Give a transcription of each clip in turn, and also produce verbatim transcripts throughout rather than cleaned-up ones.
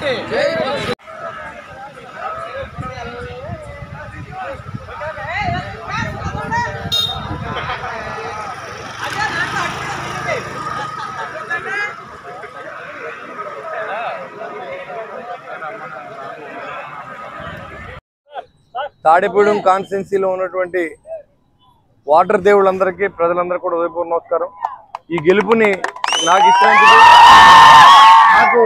తాడేపూడెం కాన్స్టిట్యున్సీలో ఉన్నటువంటి వాటర్ దేవుళ్ళందరికీ ప్రజలందరూ కూడా ఉదయపూర్వ నమస్కారం. ఈ గెలుపుని నాకు ఇచ్చినందుకు, నాకు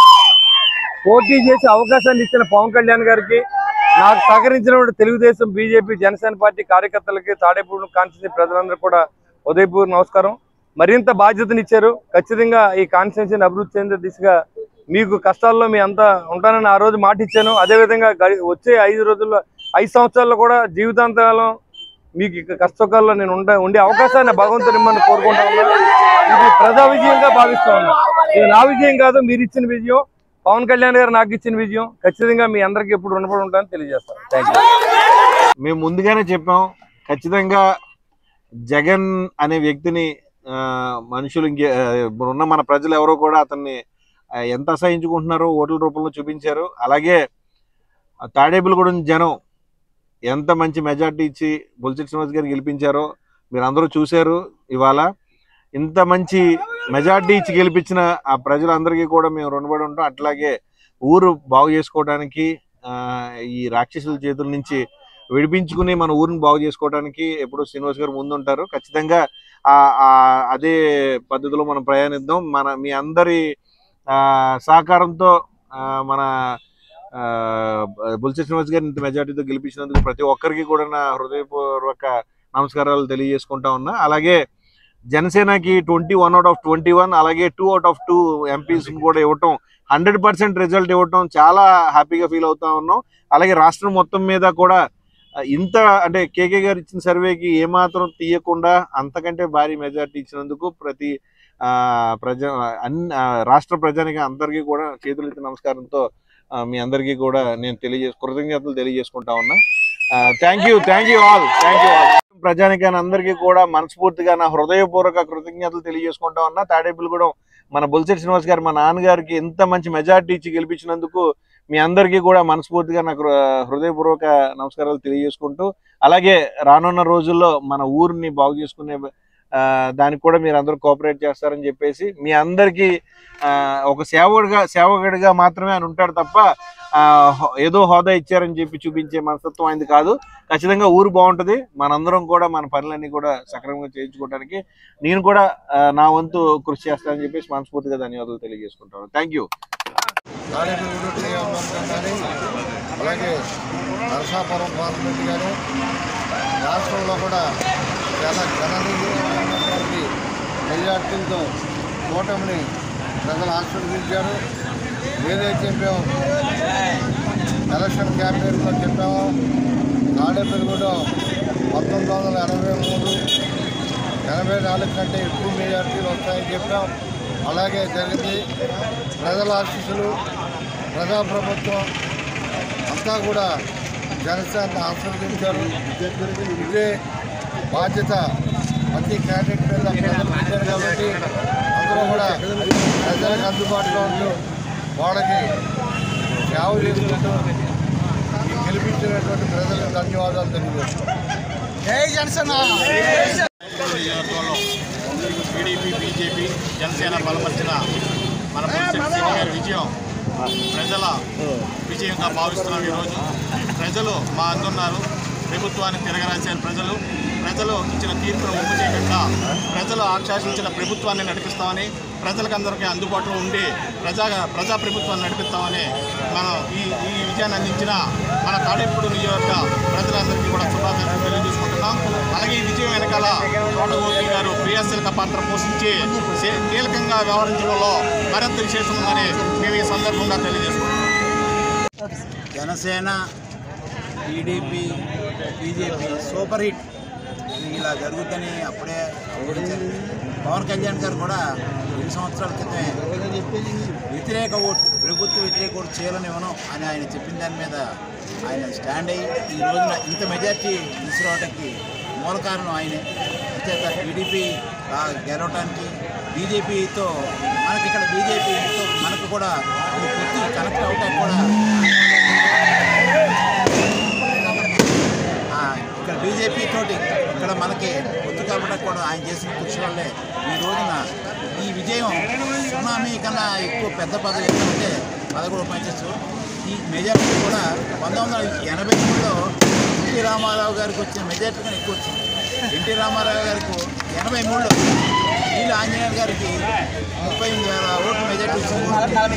పోటీ చేసే అవకాశాన్ని ఇచ్చిన పవన్ కళ్యాణ్ గారికి, నాకు సహకరించినటువంటి తెలుగుదేశం, బీజేపీ, జనసేన పార్టీ కార్యకర్తలకి, తాడేపూడెం కాన్స్టిట్యున్సీ ప్రజలందరూ కూడా ఉదయపూర్వ నమస్కారం. మరింత బాధ్యతనిచ్చారు. ఖచ్చితంగా ఈ కాన్స్టిట్యున్సీని అభివృద్ధి చెందే దిశగా మీకు కష్టాల్లో మీ అంతా ఉంటానని ఆ రోజు మాట ఇచ్చాను. అదేవిధంగా వచ్చే ఐదు రోజుల్లో ఐదు సంవత్సరాల్లో కూడా జీవితాంతకాలం మీకు కష్టకాల్లో నేను ఉండే ఉండే అవకాశాన్ని భగవంతుని ఇమ్మని కోరుకుంటా ఉన్నా. ఇది ప్రజా విజయంగా భావిస్తూ ఉన్నా. ఇది నా విజయం కాదు, మీరు ఇచ్చిన విజయం, పవన్ కళ్యాణ్ గారు నాకు ఇచ్చిన విజయం. ఖచ్చితంగా మీ అందరికీ ఎప్పుడు రుణపడి ఉంటానని తెలియజేస్తాను. Thank you. మేము ముందుగానే చెప్పాం, ఖచ్చితంగా జగన్ అనే వ్యక్తిని మనుషులు ఇంకే ఉన్న మన ప్రజలు ఎవరో కూడా అతన్ని ఎంత అసహించుకుంటున్నారో ఓట్ల రూపంలో చూపించారు. అలాగే తాడేపల్లిగూడెం జనం ఎంత మంచి మెజార్టీ ఇచ్చి బొలిశెట్టి శ్రీనివాస్ గారు గెలిపించారో మీరు అందరూ చూశారు. ఇవాళ ఇంత మంచి మెజార్టీ ఇచ్చి గెలిపించిన ఆ ప్రజలందరికీ కూడా మేము రుణపడి ఉంటాం. అట్లాగే ఊరు బాగు చేసుకోవడానికి, ఈ రాక్షసుల చేతుల నుంచి విడిపించుకుని మన ఊరిని బాగు చేసుకోవడానికి ఎప్పుడు శ్రీనివాస్ గారు ముందుంటారు. ఖచ్చితంగా అదే పద్ధతిలో మనం ప్రయాణిద్దాం. మన మీ అందరి సహకారంతో మన బొలిశెట్టి శ్రీనివాస్ గారిని ఇంత మెజార్టీతో గెలిపించినందుకు ప్రతి ఒక్కరికి కూడా నా హృదయపూర్వక నమస్కారాలు తెలియజేసుకుంటా ఉన్నా. అలాగే జనసేనకి twenty one out of twenty one అలాగే two out of two MPs కూడా ఇవ్వటం, హండ్రెడ్ పర్సెంట్ రిజల్ట్ ఇవ్వటం చాలా హ్యాపీగా ఫీల్ అవుతా ఉన్నాం. అలాగే రాష్ట్రం మొత్తం మీద కూడా ఇంత అంటే కేకే గారు ఇచ్చిన సర్వేకి ఏమాత్రం తీయకుండా అంతకంటే భారీ మెజార్టీ ఇచ్చినందుకు ప్రతి ప్రజా అన్ని రాష్ట్ర ప్రజానికి అందరికీ కూడా చేతులెత్తి నమస్కారంతో మీ అందరికీ కూడా నేను తెలియజేసు కృతజ్ఞతలు తెలియజేసుకుంటా ఉన్నా. Thank you thank you all thank you all ప్రజానికాన్ని అందరికీ కూడా మనస్ఫూర్తిగా నా హృదయపూర్వక కృతజ్ఞతలు తెలియజేసుకుంటా ఉన్నా. తాడేపల్లిగూడెం మన బొలిశెట్టి శ్రీనివాస్ గారు, మా నాన్నగారికి ఎంత మంచి మెజార్టీ ఇచ్చి గెలిపించినందుకు మీ అందరికీ కూడా మనస్ఫూర్తిగా నాకు హృదయపూర్వక నమస్కారాలు తెలియజేసుకుంటూ, అలాగే రానున్న రోజుల్లో మన ఊరిని బాగు చేసుకునే దానికి కూడా మీరు అందరూ కోఆపరేట్ చేస్తారని చెప్పేసి, మీ అందరికీ ఒక సేవకుడిగా సేవకుడిగా మాత్రమే ఆయన ఉంటాడు తప్ప ఏదో హోదా ఇచ్చారని చెప్పి చూపించే మనస్తత్వం ఆయనది కాదు. ఖచ్చితంగా ఊరు బాగుంటుంది, మనందరం కూడా మన పనులన్నీ కూడా సక్రమంగా చేయించుకోవడానికి నేను కూడా నా వంతు కృషి చేస్తానని చెప్పేసి మనస్ఫూర్తిగా ధన్యవాదాలు తెలియజేసుకుంటాను. Thank you. అలాగే నరసాపురం పార్లమెంట్ గారు రాష్ట్రంలో కూడా చాలా గణనీయమైనటువంటి మెజార్టీలతో కూటమిని ప్రజలు ఆశీర్వదించారు. ఏదైతే మేము ఎలక్షన్ క్యాంపెయిన్లో చెప్పామో తాడేపల్లిగూడెం పంతొమ్మిది వందల ఎనభై మూడు ఎనభై నాలుగు కంటే ఎక్కువ మెజార్టీలు వస్తాయని చెప్పాం. అలాగే జరిగింది. ప్రజల ఆశీస్సులు, ప్రజాప్రభుత్వం అంతా కూడా జనసేన ఆశీర్వదించారు. ఇదే బాధ్యత ప్రతి క్యాండిడేట్ మీద ప్రజలు ఇచ్చారు కాబట్టి అందరూ కూడా ప్రజలకు అందుబాటులో ఉంటూ వాళ్ళకి సేవ చేసుకుంటూ గెలిపించినటువంటి ప్రజలకు ధన్యవాదాలు తెలియజేస్తున్నాం. జై జనసేన. టీడీపీ, బీజేపీ, జనసేన బలపరిచిన మన బొలిశెట్టి గారి విజయం ప్రజల విజయంగా భావిస్తున్నాం. ఈరోజు ప్రజలు మా అందున్నారు. ప్రభుత్వాన్ని తిరగరాశారు ప్రజలు. ప్రజలు ఇచ్చిన తీర్పును ఒప్పు చేయకుండా ప్రజలు ఆశాసించిన ప్రభుత్వాన్ని నడిపిస్తామని, ప్రజలకందరికీ అందుబాటులో ఉండి ప్రజా ప్రజా ప్రభుత్వాన్ని నడిపిస్తామని మనం ఈ ఈ విజయాన్ని అందించిన మన తాడేపల్లి నియోజకవర్గ ప్రజలందరికీ కూడా శుభాకాంక్షలు తెలియజేసుకుంటున్నాం. అలాగే ఈ విజయం వెనకాల తోటగోపి గారు క్రియాశీలక పాత్ర పోషించి కీలకంగా వ్యవహరించడంలో మరింత విశేషం ఉందని మేము ఈ సందర్భంగా తెలియజేసుకుంటున్నాం. Janasena, TDP, BJP super hit ఇలా జరుగుతుందని అప్పుడే ఊహించారు. పవన్ కళ్యాణ్ గారు కూడా ఎన్ని సంవత్సరాల క్రితమే వ్యతిరేక ఓటు, ప్రభుత్వ వ్యతిరేక ఓటు చేయాలని ఇవ్వను అని ఆయన చెప్పిన దాని మీద ఆయన స్టాండ్ అయ్యి ఈ రోజున ఇంత మెజార్టీ తీసుకురావడానికి మూల కారణం ఆయనే. అంచేత టీడీపీ గెలవడానికి బీజేపీతో మనకి ఇక్కడ బీజేపీతో మనకు కూడా పూర్తి కనెక్ట్ అవటానికి కూడా ఇక్కడ బీజేపీ తోటి ఇక్కడ మనకి పొత్తు కాబట్టి కూడా ఆయన చేసిన కృషి వల్లే ఈ రోజున ఈ విజయం సునామీ కన్నా ఎక్కువ పెద్ద పదవి ఏంటంటే పదకొండు పంచచ్చు. ఈ మెజార్టీ కూడా పంతొమ్మిది వందల ఎనభై మూడులో ఎన్టీ రామారావు గారికి వచ్చిన మెజార్టీ కన్నా ఎక్కువ వచ్చింది. ఎన్టీ రామారావు గారికి ఎనభై మూడులో వీళ్ళు ఆంజనేయులు గారికి ముప్పై ఎనిమిది వేల ఓట్లు మెజార్టీ వచ్చింది.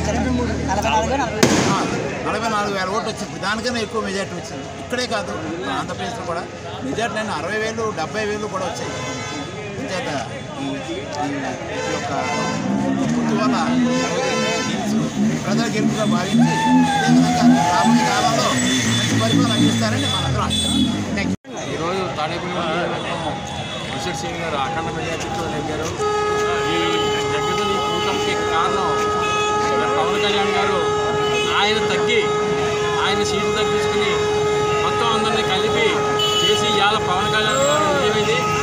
నలభై నాలుగు వేల ఓట్లు వచ్చింది. దానికన్నా ఎక్కువ మెజార్టీ వచ్చింది. ఇక్కడే కాదు ఆంధ్రప్రదేశ్లో కూడా మెజార్టీ అయినా అరవై వేలు డెబ్బై వేలు కూడా వచ్చాయి. అంచేత ఈ ఈ యొక్క పొత్తు వల్ల గెలుచు ప్రజల గెలుపుగా భావించి అదేవిధంగా రాబోయే కాలంలో మంచి పరిపాలన అందిస్తారని మనందరం ఆశిస్తున్నాం. Thank you. ఈరోజు తాడేపల్లి విశ్వర్ సింగ్ గారు అఖండ మెజార్టీతో నెగ్గారు. ఈ జగన్ ఈ కూటమికి కారణం పవన్ కళ్యాణ్ గారు. ఆయన తగ్గి ఆయన సీట్లు తగ్గించుకుని మొత్తం అందరినీ కలిపి చేసి ఇవాళ పవన్ కళ్యాణ్ గారు ఏమైంది